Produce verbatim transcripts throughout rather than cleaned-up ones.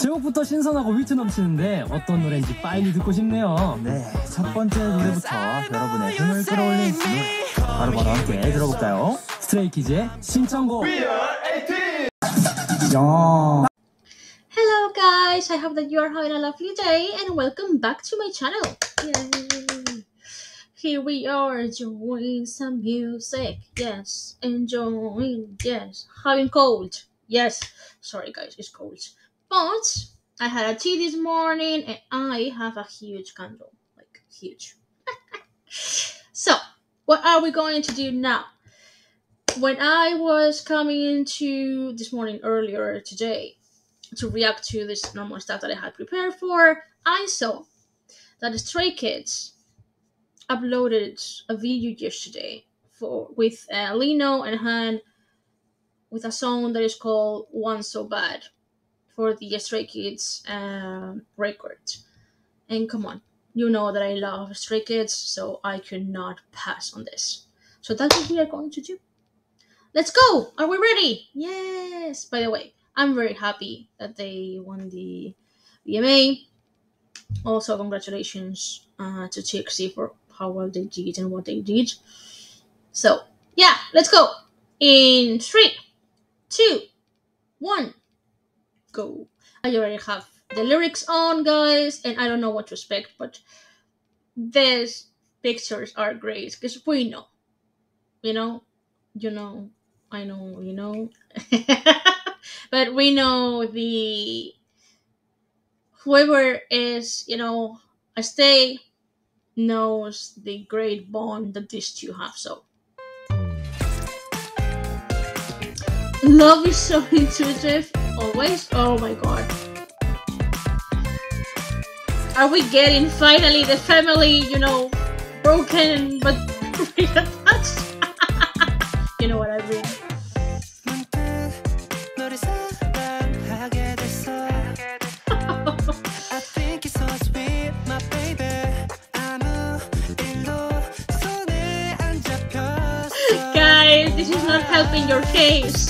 제목부터 신선하고 위트 넘치는데 어떤 노래인지 빨리 듣고 싶네요. 네, 첫 번째 노래부터 여러분의 흥을 끌어올린 노래 바로바로 함께 들어볼까요? 스트레이키즈의 신청곡. 야. Hello guys, I hope that you are having a lovely day and welcome back to my channel. Yay. Here we are enjoying some music, yes, enjoying, yes, having cold, yes, sorry guys, it's cold, but I had a tea this morning and I have a huge candle, like huge. So, what are we going to do now? When I was coming into this morning earlier today, to react to this normal stuff that I had prepared for, I saw that the Stray Kids uploaded a video yesterday for with uh, Lino and Han with a song that is called One So Bad for the Stray Kids um, record. And come on, you know that I love Stray Kids, so I could not pass on this. So that's what we are going to do. Let's go! Are we ready? Yes! By the way, I'm very happy that they won the V M A. Also, congratulations uh, to T X T for how well they did and what they did. So, yeah, let's go. In three, two, one, go. I already have the lyrics on, guys, and I don't know what to expect, but these pictures are great because we know, you know, you know, I know, you know. But we know the whoever is, you know, a stay knows the great bond that these two have. So love is so intuitive, always. Oh my god. Are we getting finally the family, you know, broken but reattached? You know what I mean. Guys, this is not helping your case.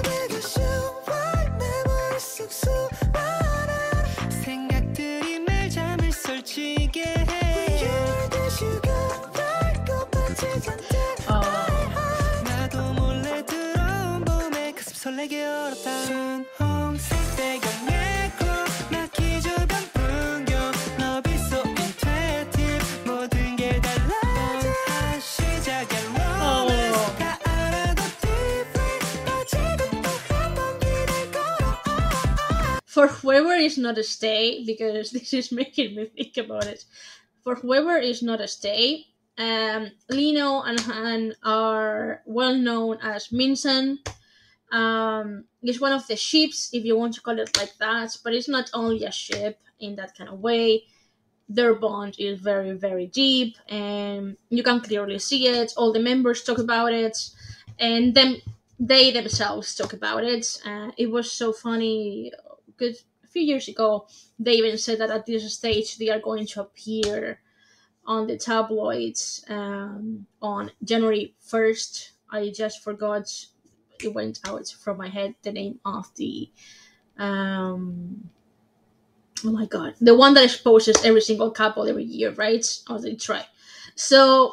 For whoever is not a stay, because this is making me think about it. For whoever is not a stay, um, Lino and Han are well known as Minsan. Um, it's one of the ships, if you want to call it like that, but it's not only a ship in that kind of way. Their bond is very, very deep, and you can clearly see it. All the members talk about it, and them they themselves talk about it. Uh, it was so funny. Because a few years ago, they even said that at this stage they are going to appear on the tabloids um, on January first. I just forgot, it went out from my head, the name of the, um, oh my god, the one that exposes every single couple every year, right? Or they try. So,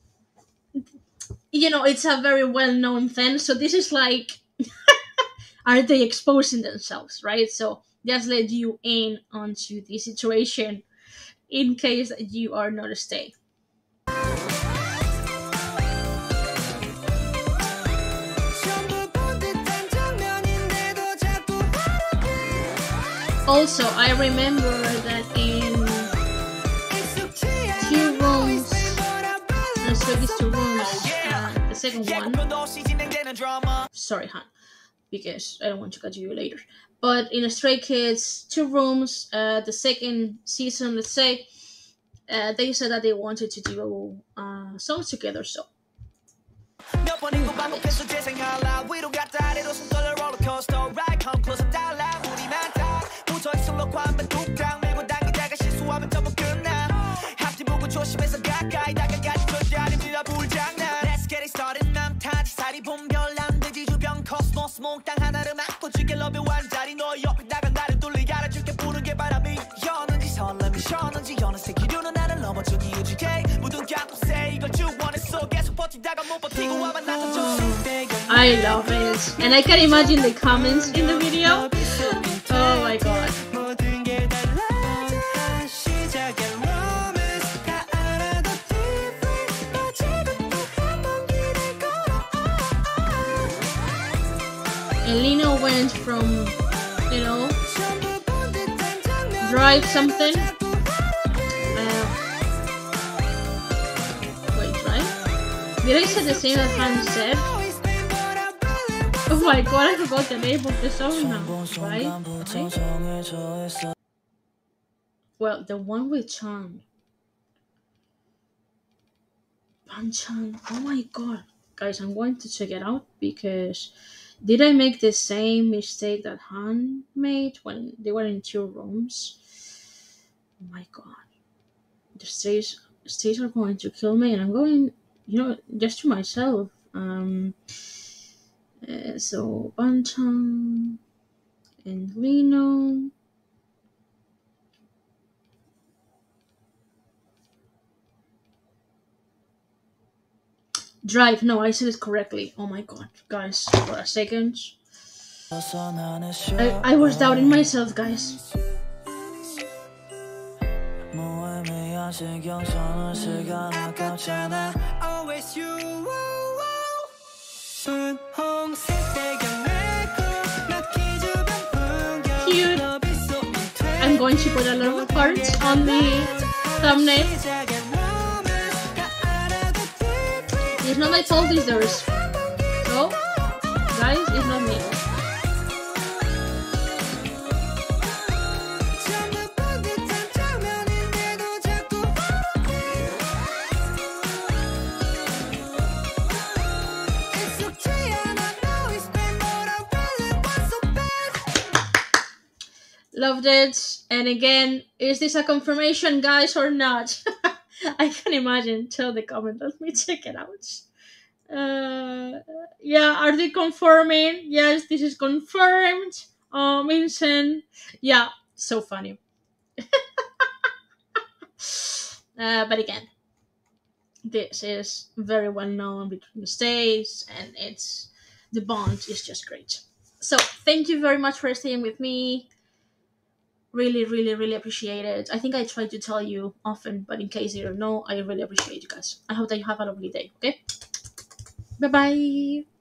you know, it's a very well-known thing. So this is like, are they exposing themselves, right? So just let you in onto the situation in case you are not a stay. Also, I remember that in two rooms, uh, so these two rooms, uh, the second one, sorry, Han. Because I don't want to cut you later. But in a Stray Kids, two rooms, uh, the second season, let's say, uh, they said that they wanted to do uh, songs together, so. 몽땅 하나를 맞고 지게 러브 완자리 너 옆에다가 나를 돌리게 알아줄게 I love it. And I can imagine the comments in the video. Oh my god. And Lino went from, you know, drive something. Uh, wait, drive? Did I say the same that Han said? Oh my god, I forgot the name of the song now. Right? Right? Well, the one with Chan. Banchan. Oh my god. Guys, I'm going to check it out because did I make the same mistake that Han made when they were in two rooms? Oh my god. The states, states are going to kill me and I'm going, you know, just to myself. Um, uh, so, Banchan and Lino. Drive. No, I said it correctly. Oh my god, guys, for a second. I, I was doubting myself, guys. Cute. I'm going to put a lot of hearts on the thumbnail. It's not my fault, it's theirs. So, guys, it's not me. Loved it. And again, is this a confirmation, guys, or not? I can imagine. Tell the comment. Let me check it out. Uh, yeah, are they confirming? Yes, this is confirmed. Oh, Vincent. Yeah, so funny. uh, but again, this is very well known between the states, and it's the bond is just great. So thank you very much for staying with me. Really, really, really appreciate it. I think I try to tell you often, but in case you don't know, I really appreciate you guys. I hope that you have a lovely day, okay? Bye-bye.